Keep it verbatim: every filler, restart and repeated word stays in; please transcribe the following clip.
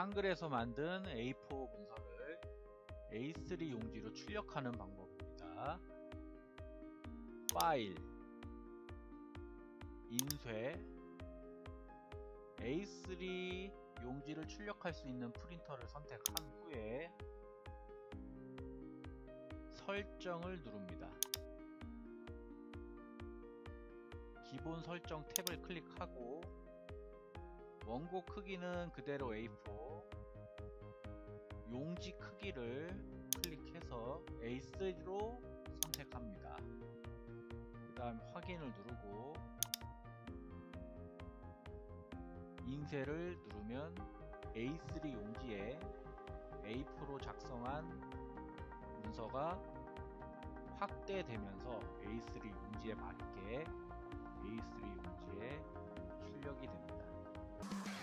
한글에서 만든 에이 포 문서를 에이 쓰리 용지로 출력하는 방법입니다. 파일, 인쇄, 에이 쓰리 용지를 출력할 수 있는 프린터를 선택한 후에 설정을 누릅니다. 기본 설정 탭을 클릭하고 원고 크기는 그대로 에이 포, 용지 크기를 클릭해서 에이 쓰리로 선택합니다. 그 다음 확인을 누르고 인쇄를 누르면 에이 쓰리 용지에 에이 포로 작성한 문서가 확대되면서 에이 쓰리 용지에 맞게 에이 쓰리 용지에 출력이 됩니다.